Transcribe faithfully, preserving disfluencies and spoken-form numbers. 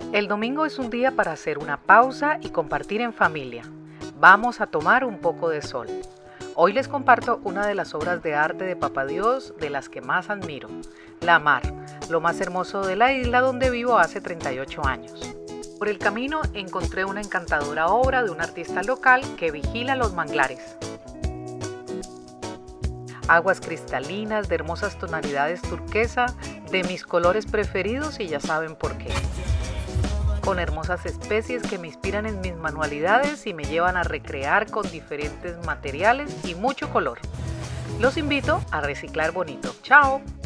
El domingo es un día para hacer una pausa y compartir en familia. Vamos a tomar un poco de sol. Hoy les comparto una de las obras de arte de Papá Dios de las que más admiro, La Mar, lo más hermoso de la isla donde vivo hace treinta y ocho años. Por el camino encontré una encantadora obra de un artista local que vigila los manglares. Aguas cristalinas de hermosas tonalidades turquesa, de mis colores preferidos y ya saben por qué. Con hermosas especies que me inspiran en mis manualidades y me llevan a recrear con diferentes materiales y mucho color. Los invito a reciclar bonito. ¡Chao!